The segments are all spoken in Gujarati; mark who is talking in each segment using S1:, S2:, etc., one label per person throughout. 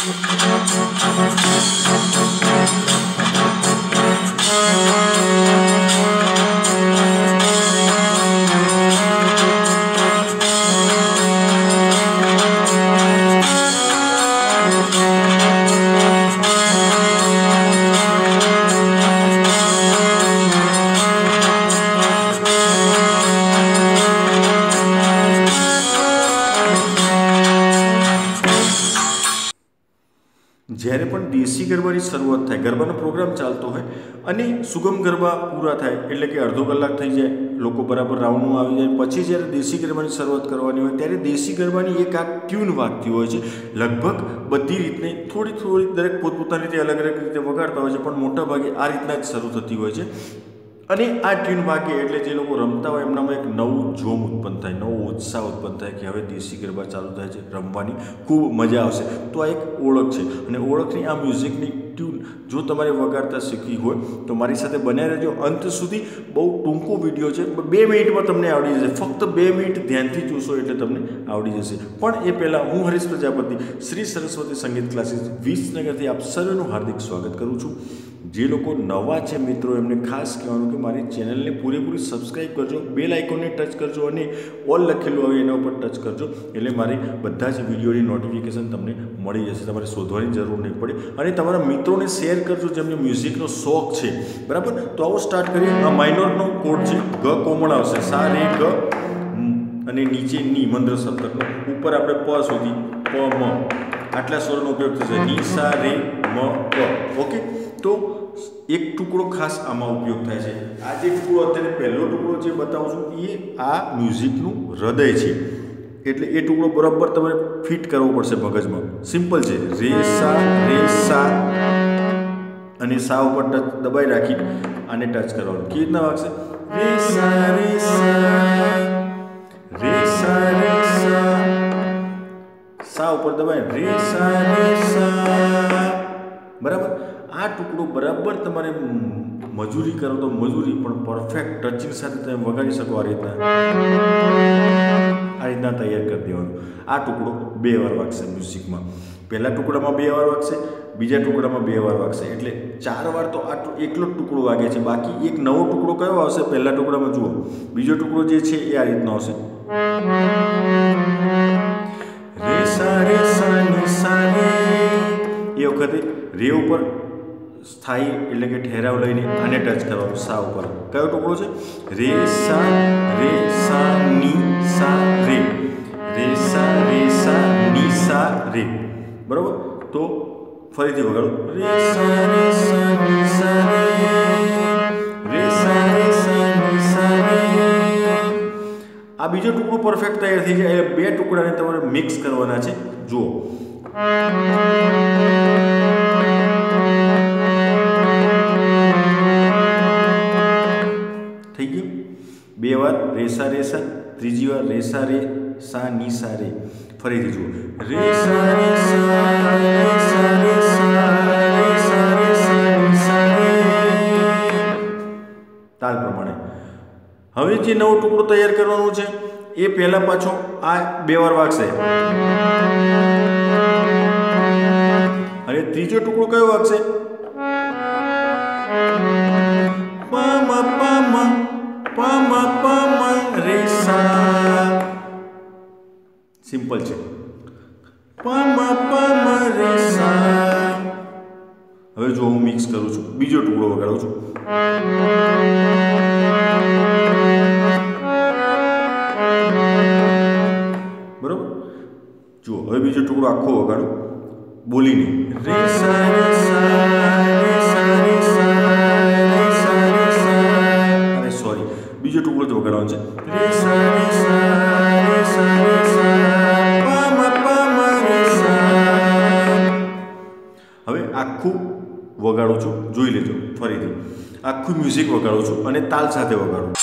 S1: જ્યારે પણ દેશી ગરબાની શરૂઆત થાય, ગરબાનો પ્રોગ્રામ ચાલતો હોય અને સુગમ ગરબા પૂરા થાય એટલે કે અડધો કલાક થઈ જાય, લોકો બરાબર રાઉન્ડમાં આવી જાય, પછી જ્યારે દેશી ગરબાની શરૂઆત કરવાની હોય ત્યારે દેશી ગરબાની એક આ ટ્યુન વાગતી હોય છે. લગભગ બધી રીતને થોડી થોડી દરેક પોતપોતાની રીતે અલગ અલગ રીતે વગાડતા હોય છે, પણ મોટાભાગે આ રીતના જ શરૂ થતી હોય છે. અને આ ટ્યુન વાગે એટલે જે લોકો રમતા હોય એમનામાં એક નવું જોમ ઉત્પન્ન થાય, નવો ઉત્સાહ ઉત્પન્ન થાય કે હવે દેશી ગરબા ચાલુ થાય છે, રમવાની ખૂબ મજા આવશે. તો આ એક ઓળખ છે અને ઓળખની આ મ્યુઝિકની ટ્યુન જો તમારે વગાડતા શીખવી હોય તો મારી સાથે બન્યા રહેજો અંત સુધી. બહુ ટૂંકો વિડીયો છે, 2 મિનિટમાં તમને આવડી જશે. ફક્ત 2 મિનિટ ધ્યાનથી જોશો એટલે તમને આવડી જશે. પણ એ પહેલાં હું હરીશ પ્રજાપતિ શ્રી સરસ્વતી સંગીત ક્લાસીસ વિસનગરથી આપ સર્વેનું હાર્દિક સ્વાગત કરું છું. જે લોકો નવા છે મિત્રો એમને ખાસ કહેવાનું કે મારી ચેનલને પૂરેપૂરી સબસ્ક્રાઈબ કરજો, બેલ આઇકોનને ટચ કરજો અને ઓલ લખેલું આવે એના ઉપર ટચ કરજો એટલે મારી બધા જ વિડીયોની નોટિફિકેશન તમને મળી જશે. તમારે શોધવાની જરૂર નહીં પડે. અને તમારા મિત્રોને શેર કરજો જેમને મ્યુઝિકનો શોખ છે. બરાબર, તો આવો સ્ટાર્ટ કરીએ. આ માઇનોરનો કોડ છે, ગ કોમળ આવશે, સા રે ગ અને નીચે ની મંદ્ર સપ્તકનો, ઉપર આપણે પ સુધી પ મ આટલા સ્વરનો ઉપયોગ થશે, ની સા રે મ પ. ઓકે, તો એક ટુકડો ખાસ આમાં ઉપયોગ થાય છે. આ જે ટુકડો અત્યારે પહેલો ટુકડો જે બતાવું છું એ આ મ્યુઝિકનું હૃદય છે, એટલે એ ટુકડો બરાબર તમારે ફિટ કરવો પડશે મગજમાં. સિમ્પલ છે, રે સા અને સા ઉપર ટચ દબાઈ રાખી આને ટચ કરવાનું. કેવી રીતના વાગશે? રે સા સા ઉપર દબાય, રે સા. બરાબર, આ ટુકડો બરાબર તમારે મજૂરી કરો તો મજૂરી, પણ પરફેક્ટ ટચિંગ સાથે તમે વગાડી શકો. આ રીતના તૈયાર કરી દેવાનું. આ ટુકડો 2 વાર વાગશે મ્યુઝિકમાં. પહેલા ટુકડામાં 2 વાર વાગશે, બીજા ટુકડામાં 2 વાર વાગશે, એટલે 4 વાર તો આ એકલો જ ટુકડો વાગે છે. બાકી એક નવો ટુકડો કયો આવશે પહેલા ટુકડામાં? જુઓ, બીજો ટુકડો જે છે એ આ રીતનો આવશે, રે સા ની સા રે. એ વખતે રે ઉપર સ્થાયી એટલે કે ઠેરાવ લઈને આને ટચ કરવાનું, સા ઉપર. કયો ટુકડો છે? રે સા ની સા રે, રે સા ની સા રે. બરાબર, તો ફરીથી વગાડો, રે સા ની સા રે, રે સા ની સા રે. આ બીજો ટુકડો પરફેક્ટ તૈયાર થઈ જાય. 2 ટુકડાને તમારે મિક્સ કરવાના છે. જુઓ, થઈ ગયું. 2 વાર રે સા, ત્રીજી વાર રે સા ની સા રે. ફરીથી જુઓ, રે સા ની સા રે. તાલ પ્રમાણે. હવે જે નવો ટુકડો તૈયાર કરવાનો છે એ પહેલા પાછો આ 2 વાર વાગશે અને ત્રીજો ટુકડો કયો વાગશે? રે સા. સિમ્પલ છે, રે સા. હવે જો હું મિક્સ કરું છું, બીજો ટુકડો વગાડું છું, બરોબર. જુઓ, હવે બીજો ટુકડો આખો વગાડું બોલીને, રે સા અને સોરી બીજો ટુકડો જ વગાડવાનો છે, રે સા. હવે આખું વગાડું છું, જોઈ લેજો. ફરીથી આખું મ્યુઝિક વગાડું છું અને તાલ સાથે વગાડું.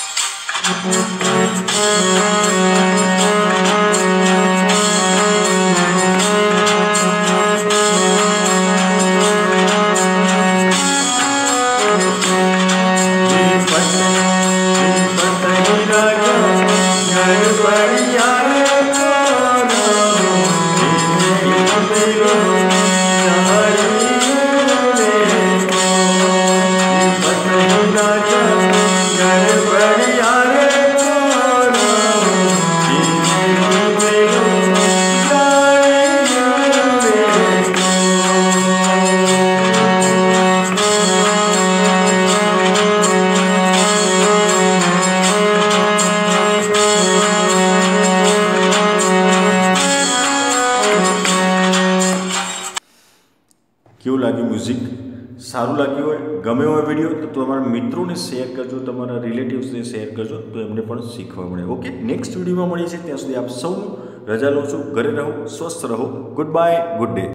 S1: सारू लग्युं होय, गम्यो होय विडियो तो तमारा मित्रों ने शेर करजो, तमारा रिलेटिव्सने शेर करजो तो एमने पण शीखवा मळे। ओके, नेक्स्ट विडियोमां मळीए छे, त्यां सुधी आप सौनुं रजा लઉં છું। घरे रहो, स्वस्थ रहो। Good bye, good day.